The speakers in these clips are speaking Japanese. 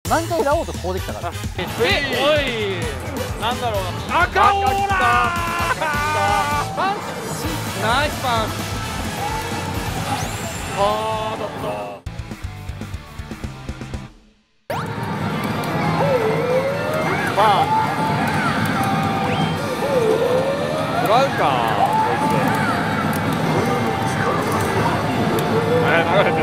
何回ラオウとこうできたから。 おいなんだろうな、 赤オーラパンチ、ナイスパンチ。 あーだったまあ食らうかこいつ。流れてない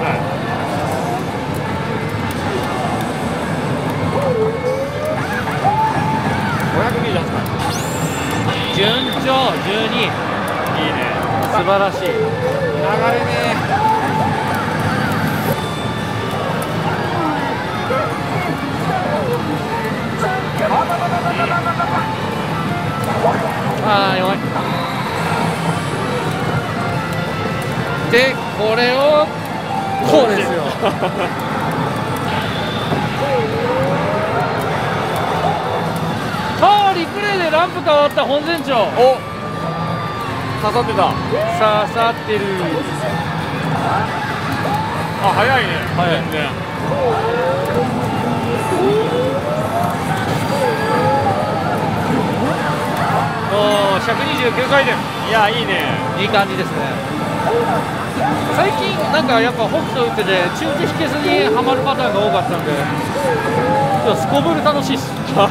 。520じゃん。 順調、12。いいね、素晴らしい。流れね。ああ、弱い。で、これをこうですよ。ああ、リプレイでランプ変わった本船長。お、 刺さってた。 刺さってる。 あ、早いね。 早い。 全然。 おお、129回転。 いや、いいね。 いい感じですね。最近なんかやっぱ北斗打ってて中手引けずにはまるパターンが多かったんで、すこぶる楽しいっす。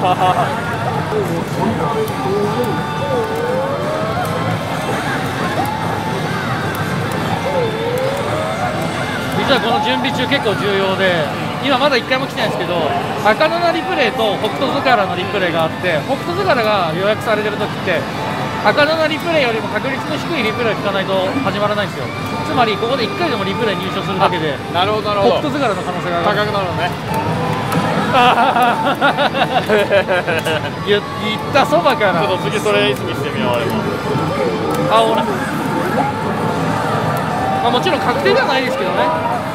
実はこの準備中結構重要で、今まだ1回も来てないんですけど、赤七リプレイと北斗塚原のリプレイがあって、北斗塚原が予約されてる時って赤七リプレイよりも確率の低いリプレイを引かないと始まらないんですよ。つまりここで1回でもリプレイ入賞するだけでなるほどなるほど、 北斗塚原の可能性が高くなるのね。 言ったそばからちょっと次それ意識してみよう。俺もあ、ほら、まあ、もちろん確定ではないですけどね。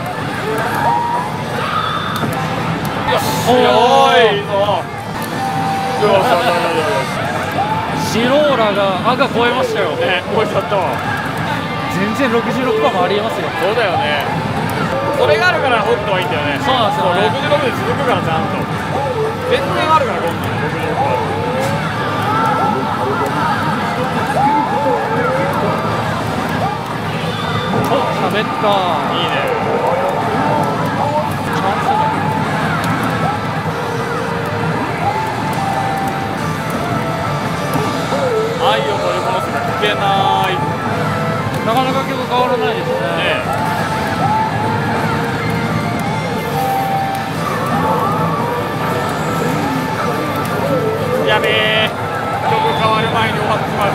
おーいいぞ。よしシローラが赤超えましたよね、超えちゃったわ。 全然66%もありえますよ。 そうだよね。それがあるから北斗はいいんだよね。 そうなんですよね。 66で続くからちゃんと全然あるからこんなの66%。 お、喋った。 いいね。 チャンスだ。 愛を取り戻すが聞けない。 なかなか曲変わらないですね。 やべえ、曲変わる前に終わってしまう。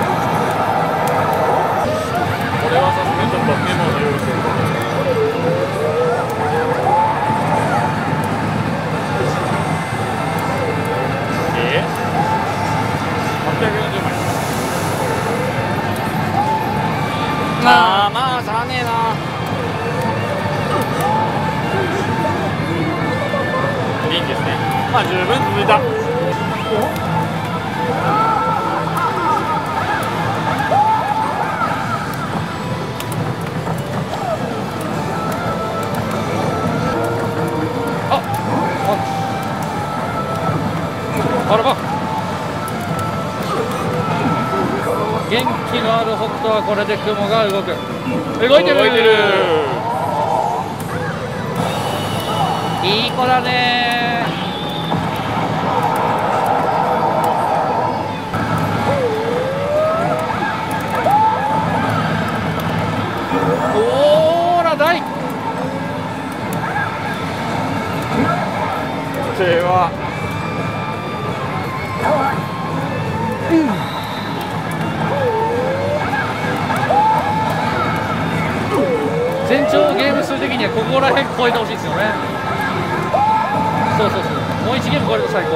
これはさすがにちょっとメモの用意してる。840枚。まあしゃあねえな。いいんですね。まあ十分続いた。 あらば、元気のある北斗はこれで雲が動く。動いてる。いい子だね。おーら大手は全長ゲーム数的にはここら辺超えてほしいですよね。そうそうそう、もう1ゲーム超えると最高。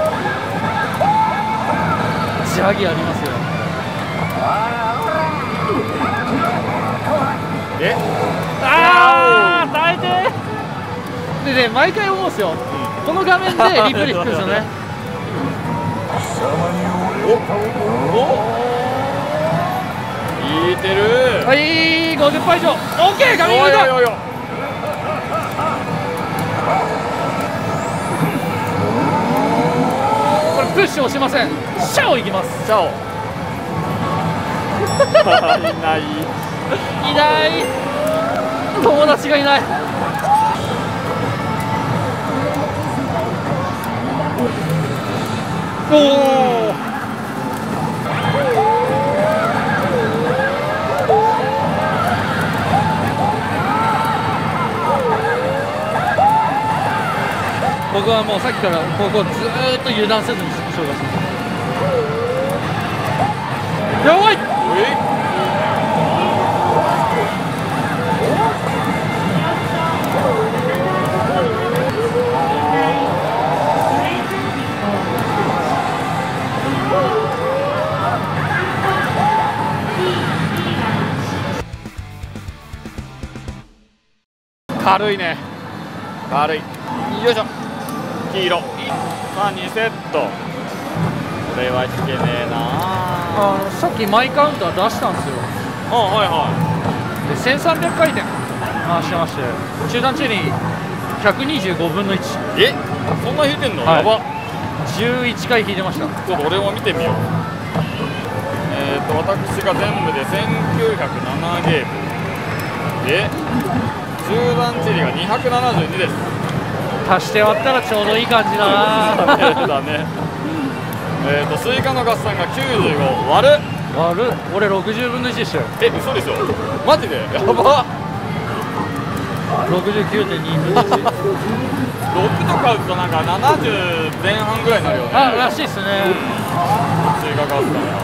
ジャギありますよ。ああ耐えて。でね、毎回思うんですよ、この画面でリプレイ引くんですよね。 いてる。 はい、50%以上。オッケー、神業だ。 ッシュ押しません。シャオ行きます。 シャオいないいない、友達がいない。おお、僕はもうさっきからここずーっと油断せずに紹介してます。やばい。 軽いね、軽い。よいしょ、黄色。さあ2セット。これは引けねえな。 さっきマイカウンター出したんですよ。 はいはで1300回転回してまして、中段チェリー125分の1。 い。そんな引いてんの、 はい、 やば。 11回引いてました。 ちょっと俺も見てみよう。私が全部で1907ゲームで、中段チェリーが272です。 足して割ったらちょうどいい感じだな。 だね。スイカの合算が95割る俺60分の1でしたよ。 嘘でしょ、マジでやば。 69.2 分の1。 6とか打つとなんか70前半ぐらいになるよね。 らしいっすね。 スイカ合算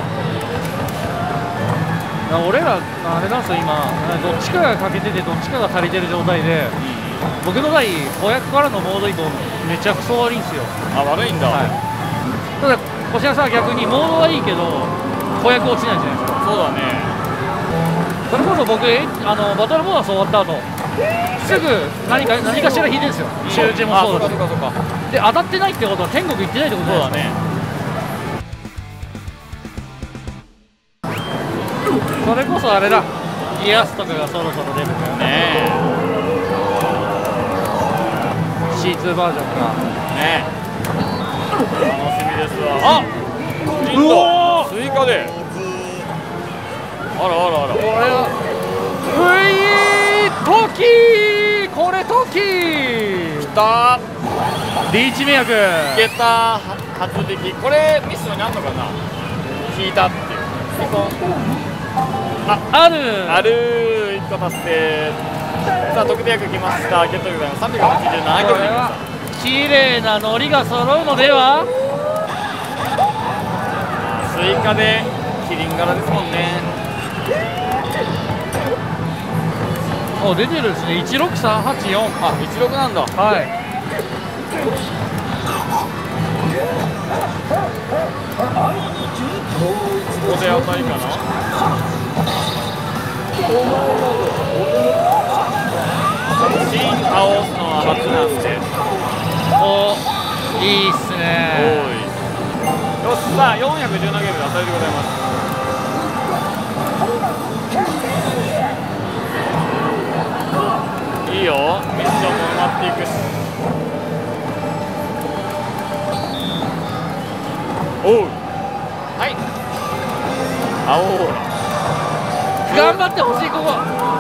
俺らあれなんですよ、今どっちかが欠けててどっちかが足りてる状態で、僕の台子役からのモード移動めちゃくそ悪いんですよ。 悪いんだ。 はい、ただ小島さんは逆にモードはいいけど子役落ちないじゃないですか。 そうだね。 それこそ僕バトルボーナス終わった後すぐ何かしら引いてるんですよ。習字もそうだし、で当たってないってことは天国行ってないってことなんですか。それこそあれだ、イエスとかがそろそろ出るからね。C2 バージョンかね。楽しみですわ。インドスイカで。あら。 これはトキ、これトキきた。 リーチ迷惑。 いけた。初引き。これミスになるのかな。引いたっていう。 ある 1個達成。さあ得点役きました。ゲットでございます。387個でした。 綺麗なノリが揃うのでは。 スイカでキリン柄ですもんね。 出てるですね。16384。 16なんだ。 はい。 ここで当たりかな。新青のは初なんで。 いいっすね。 よっしゃ、417ゲームで当たりでございます。いいよ、ミッションも埋まっていくし。おう、はい、青オーラ頑張ってほしい。ここ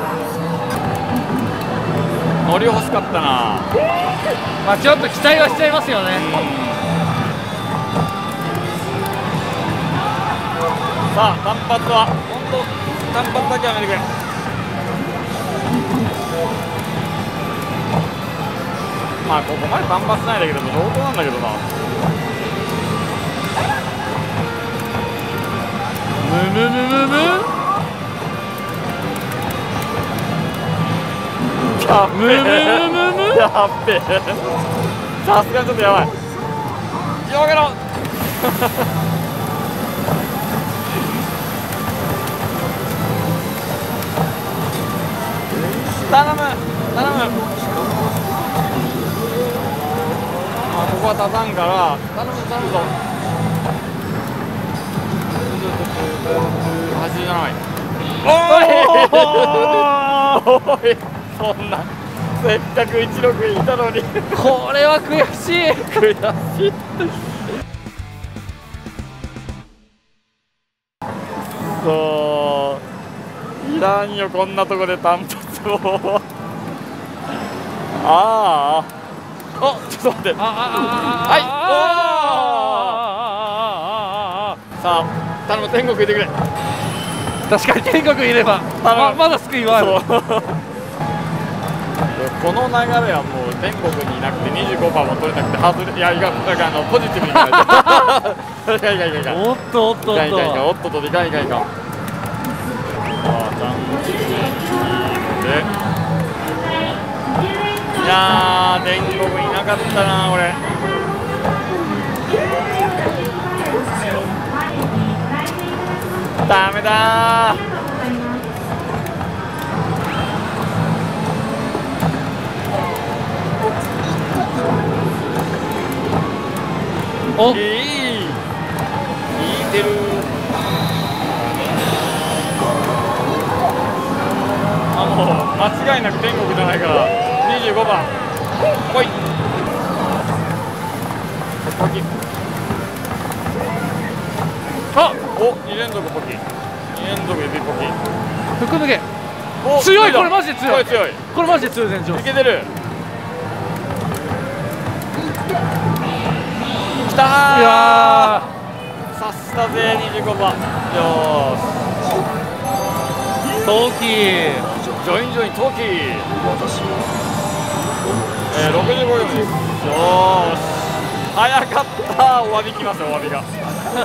乗り欲しかったな。 ちょっと期待はしちゃいますよね。 さあ単発は本当単発だけはやめてくれ。ここまで単発ないだけど同等なんだけどな。やっべえさすがにちょっとやばい。広げろ頼む。ここは立たんから頼むぞ。87枚。おいそんなせっかく16位いたのに。 これは悔しい。 悔しい。 そいらんよこんなとこで単発をああおちょっと待ってはいさあ頼む天国行ってくれ。 確かに天国いればまだ救いはある。 この流れはもう天国にいなくて25%も取れなくて外れいやいかんだからポジティブにいかないといかんおっとおっとおっといかんいかんおっとといかんいかんいかん。ああちゃんとしていいのでいやー天国いなかったなこれ。ダメだー。 おいいてる。あもう間違いなく天国じゃないから25番来い。ポキあお2連続ポキ2連続指ポキ服抜けお強い。これマジで強い。 強いこれマジで強い。全長いけてる。きたー。 いやさすがぜ25番よーし陶器ジョイン陶器65秒です。よーし早かったお詫びきますよお詫びがちょっ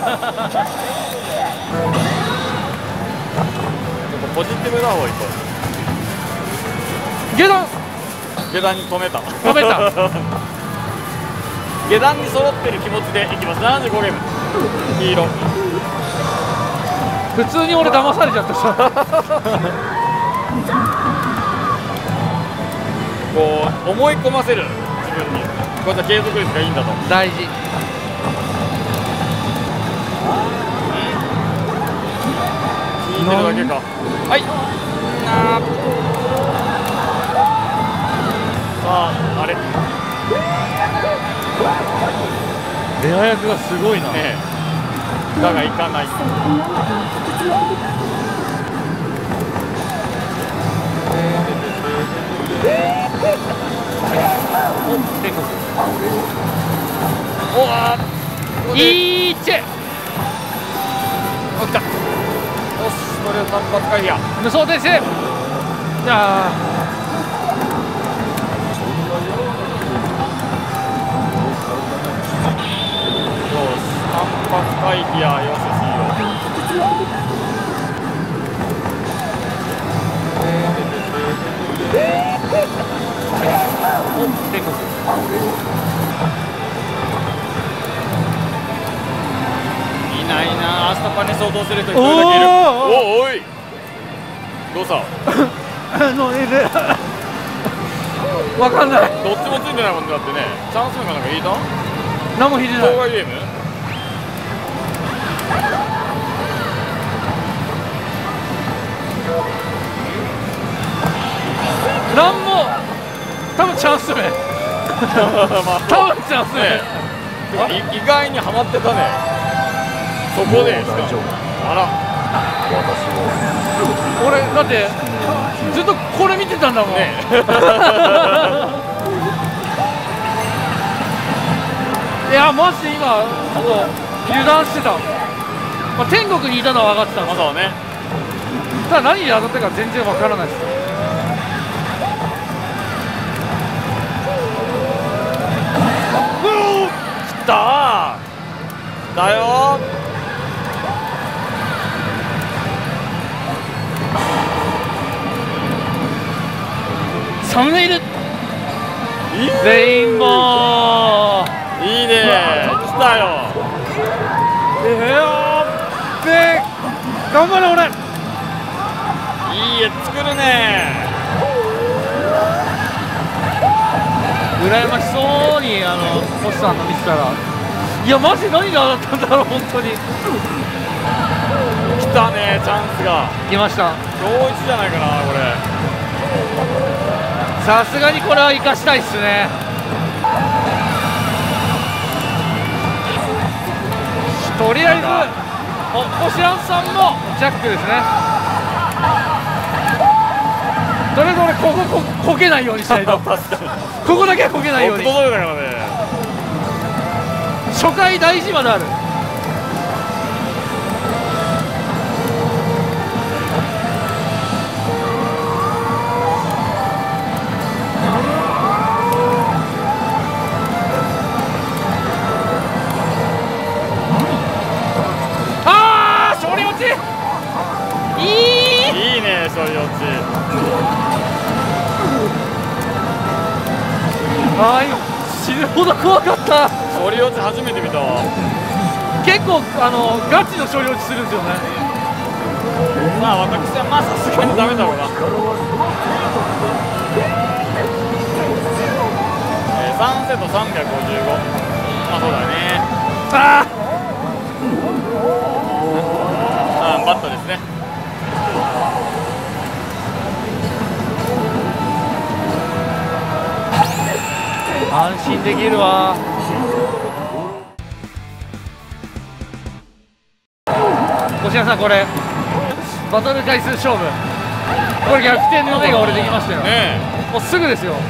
とポジティブな方がいいと下段下段に止めた止めた下段に揃ってる気持ちでいきます。75ゲーム黄色普通に俺騙されちゃったさこう思い込ませる自分にこういった継続率がいいんだと。 大事。 聞いてるだけか。はいさああれレア役がすごいな。 ねえだがいかない。 お天国おわいいチェお来た。よしこれを単発回避や。 無双です。じゃあ単発回避やよしお天国いないな。アスタパに相当する人一人だけいる。おおいどうしたわかんない。 どっちもついてないもんだってね。チャンスメかなんか引いた何も引いてない。 妨害ゲーム何も多分チャンス目まあ多分チャンス目、 ね意外にはまってたね。そこであら俺だってずっとこれ見てたんだもんねいやマジで今油断してた、まあ、天国にいたのは分かってたんですよ。 まだねただ何に当たったか全然分からないです。 来たーだよサムネイルレインボーいいね来たよ。 で頑張れ俺。 いい絵作るね。 羨ましそうに星さんの見てたら、いやマジ何が当たったんだろう本当に。 来たねチャンスが来ました。 今日一じゃないかなこれ。 さすがにこれは生かしたいっすね。とりあえずお、こしらんさんもジャックですね。どれどれここけないようにしないと。 確かにここだけはこけないように。 届いたからね。 初回大事まである。ああ、勝利落ち。いいね、勝利落ち。 ああ、今死ぬほど怖かった。 勝利落ち初めて見たわ。 結構ガチの勝利落ちするんですよね。 まあ私はまあさすがにダメだろうな。3セット355。まあそうだね。 ああ、バットですね。 安心できるわ。小島さん、これバトル回数勝負、これ逆転の目が俺できましたよ。 ねもうすぐですよ。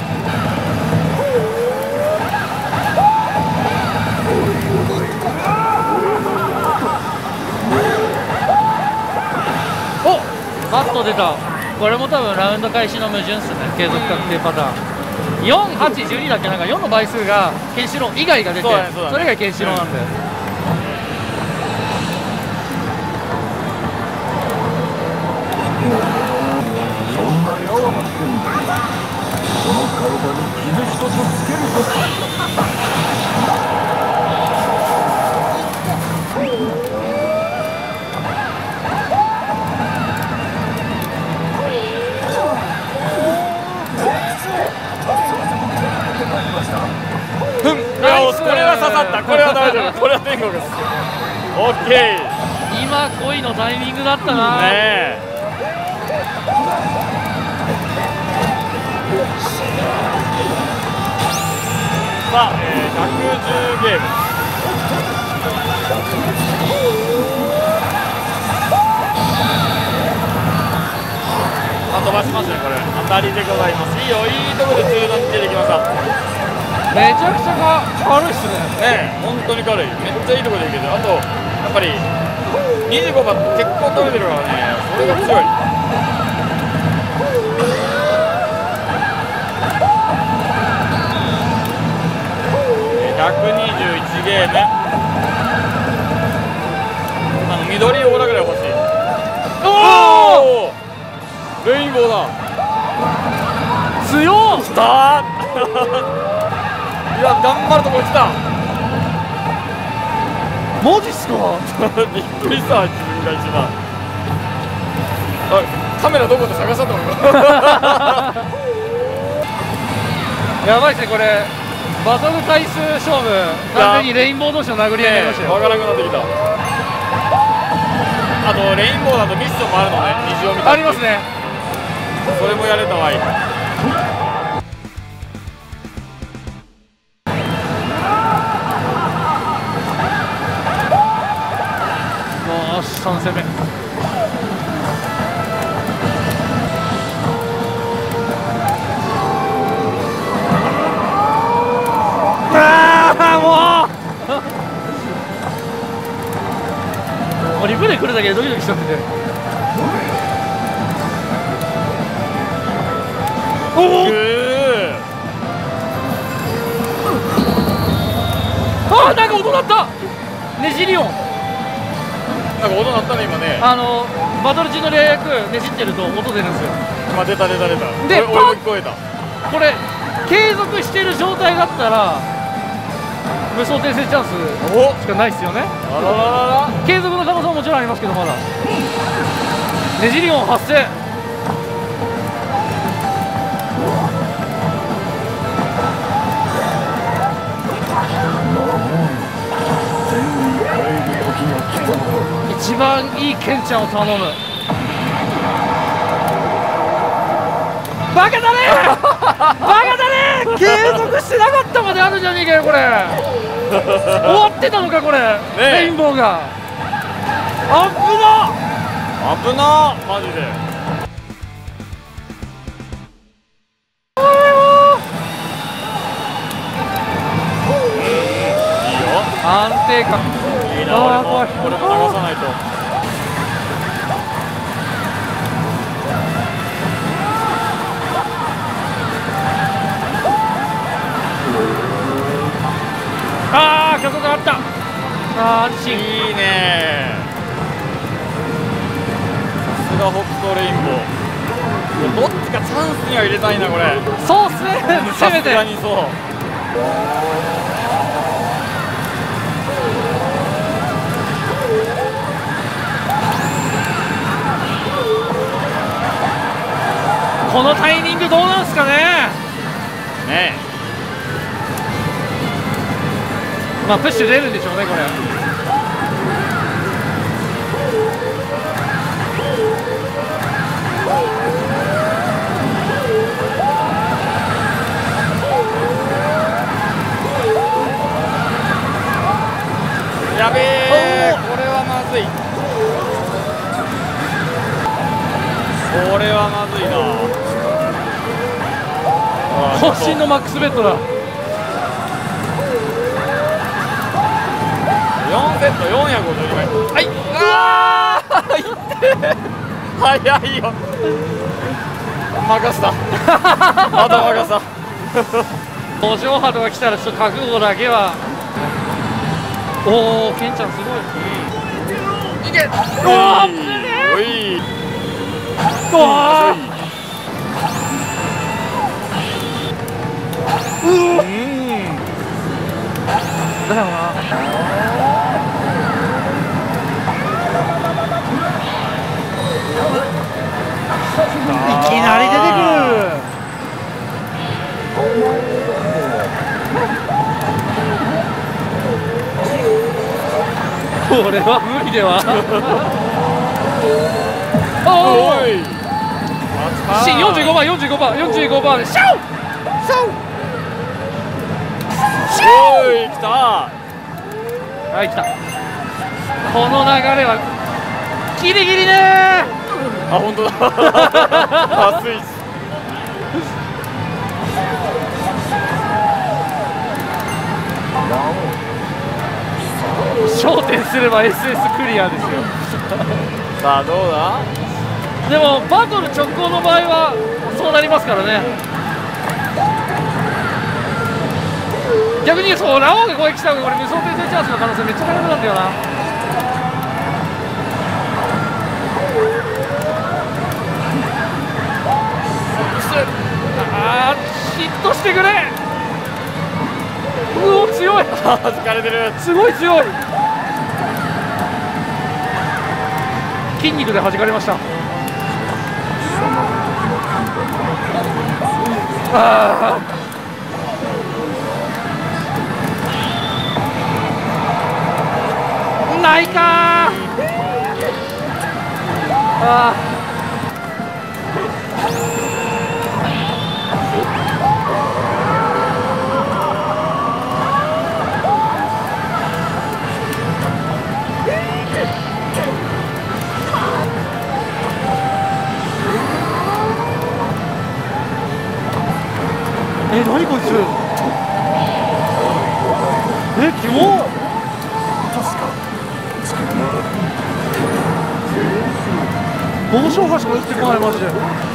お、バット出た。これも多分ラウンド開始の矛盾っすね。継続確定パターン。4、8、12だっけ、なんか4の倍数がケンシロウ以外が出て、 そうだねそうだねそれがケンシロウなんで、 よし、これは刺さった。これは大丈夫。これは天国です。オッケー。 今恋のタイミングだったな。 ねえ。さあ、110ゲーム。飛ばしますね、これ。当たりでございます。いいよ、いいところで中段出てきました。 めちゃくちゃ軽いっすね。 ねえ、本当に軽い。めっちゃいいところでいける。あと、やっぱり25番結構取れてるからね、それが強い。121ゲーム。緑オーラぐらい欲しい。おお、レインボーだ。 強っ。 きたいや、頑張るとこ来た。 マジっすか。 びっくりした、自分が一番。あ、カメラどこで探したと思う。 やばいっすね、これバトル回数勝負、完全にレインボー同士の殴り合いになりましたよ。 わからなくなってきた。あとレインボーだとミッションもあるのね、虹を見たありますね。 それもやれたわいい。 よし、3戦目。もうリプレイ来るだけでドキドキしちゃってて。おお、あ、なんか音鳴った。ねじり音。 なんか音鳴ったね今ね。 バトル中のレイ役ねじってると音出るんですよ。 今出た出た出た。 で俺も聞こえた。 これ継続してる状態だったら無双転生チャンスしかないっすよね。 あらららら。 継続の可能性ももちろんありますけど、まだねじり音発生。一番いいケンちゃんを頼む。バカだねバカだね、継続してなかったまであるじゃねえかよこれ。終わってたのかこれ、レインボーが。 危なマジで。いいよ、 安定感いいな。俺も流さないと。 ああ、曲があった。ああ、安心。 いいね。さすが北斗レインボー。どっちかチャンスには入れたいなこれ。 そうっすね。せめて。 さすがにそう。 このタイミングどうなんすかね。 ねまあプッシュ出るんでしょうねこれ。 やべえ、これはまずい。これはまずいな。 渾身のマックスベッドだ。 4セット452枚。はい、ああいって早いよ。任せたまた任せた。 五条波とか来たらちょっと覚悟だけは。おお、ケンちゃんすごい。 いけ。 おお、危ねおい。 おお。だよな。いきなり出てくる。これは無理では。おい。 45番45番45番シャウシャウシャウ。 おい、来た。 はい来た。この流れはギリギリね。 あ、本当だ。熱いっす。 焦点すれば SS クリアですよ。 さあどうだ。 でもバトル直行の場合はそうなりますからね。逆にそうラオウが攻撃した方がこれ無双転生チャンスの可能性めっちゃ高くなんだよな。あー、ヒットしてくれ。うお強い。 疲れてる。 すごい強い。筋肉で弾かれました。あーないかー。あー何こいつ。キモ。帽子をかしか打ってこないマジで。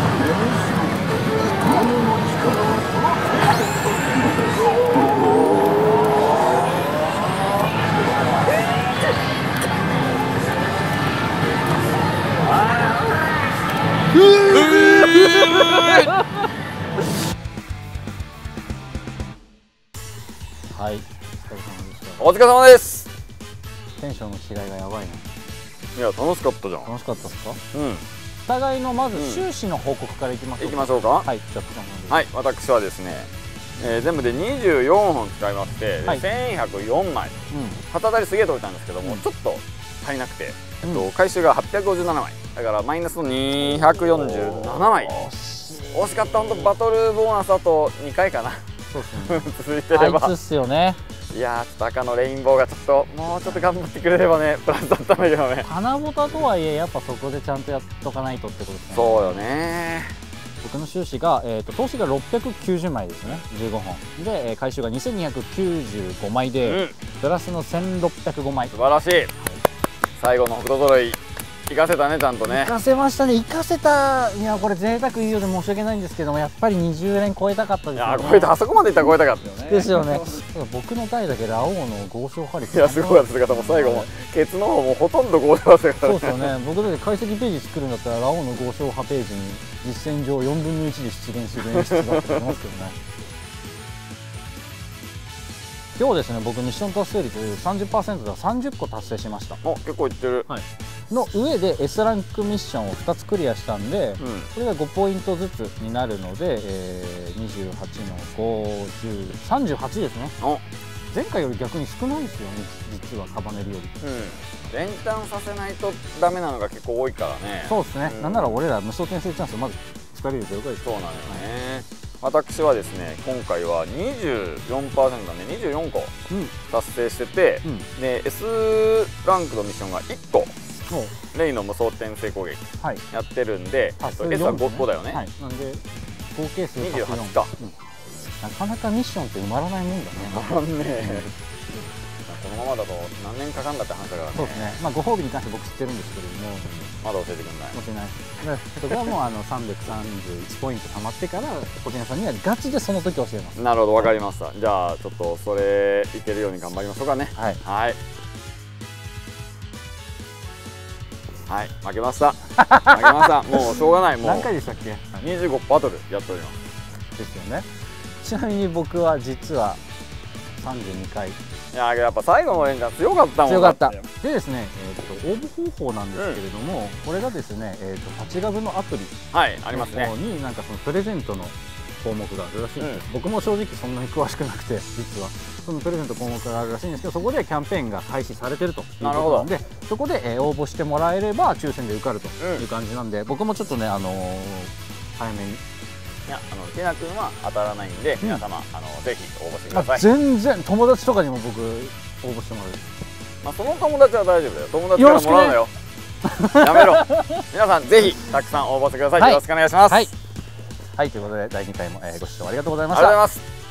はい、 お疲れ様です。 テンションの違いがやばいな。 いや、楽しかったじゃん。 楽しかったですか。 うん。 お互いのまず収支の報告からいきましょう。 いきましょうか。 はい、じゃあ、 はい、私はですね、全部で24本使いまして、 はい、 1104枚、旗当たりすげえ取れたんですけども、ちょっと足りなくて、回収が857枚だからマイナスの247枚。惜しかった。本当バトルボーナスあと2回かな。 そうですね。 続いてれば。 あいつっすよね。 いやー、ちょっと赤のレインボーがちょっともうちょっと頑張ってくれればねプラスだったんだけどね。 花ボタとはいえやっぱそこでちゃんとやっとかないとってことですね。 そうよね。 僕の収支が、投資が690枚ですね、15本で、回収が2295枚で、プラスの1605枚。 素晴らしい。最後の北斗揃い生かせたね、ちゃんとね。 生かせましたね。生かせた。いや、これ贅沢言うようで申し訳ないんですけども、やっぱり20連超えたかったですよね。 いや、超えた、あそこまでいったら超えたかったよね。 ですよね。僕の代だけラオウの豪商ハリいや、すごかった姿も最後もケツの方もほとんど豪商だったからね。 そうですよね。僕だって解析ページ作るんだったらラオウの豪商派ページに実践上4分の1で出現する演出だと思いますけどね。今日ですね、僕ミッション達成率 30% では30個達成しました。 お、結構いってる。 はい、の上で S ランクミッションを2つクリアしたんで、これが5ポイントずつになるので、28の50、38ですね。前回より逆に少ないですよね、実はカバネリより。 連チャンさせないとダメなのが結構多いからね。 そうですね、なんなら俺ら無双転生チャンスまず2人で0回です。 そうなのよね。私はですね、今回は 24% なんで24個達成してて、で S ランクのミッションが1個レイの無双転生攻撃やってるんで、S は 5だよね。 なんで合計数 28か。 なかなかミッションって埋まらないもんだね。 埋まんねえ。このままだと何年かかんだって話だからね。 そうですね。まあご褒美に関して僕知ってるんですけれども、 まだ教えてくんない。 教えない。そこはもう331ポイント貯まってから小木さんにはガチでその時教えます。 なるほど、わかりました。じゃあちょっとそれいけるように頑張りましょうかね。はい。はい。はい、負けました。負けました。もうしょうがない。もう何回でしたっけ ？25バトルやっております。 ですよね。ちなみに僕は実は32回。 いや、やっぱ最後の連チャン強かったもん。 強かった。でですね、応募方法なんですけれども、これがですね、パチガブのアプリありますねになんかそのプレゼントの項目があるらしいんです。僕も正直そんなに詳しくなくて、実はそのプレゼント項目があるらしいんですけど、そこでキャンペーンが開始されてるということなんで、そこで応募してもらえれば抽選で受かるという感じなんで、僕もちょっとね早めに。 いや、ティナ君は当たらないんで、皆様ぜひ応募してください。 全然友達とかにも僕応募してもらう。 まあその友達は大丈夫だよ。友達からもらうのよ。やめろ。皆さんぜひたくさん応募してください。よろしくお願いします。 はい、ということで第2回もご視聴ありがとうございました。 ありがとうございます。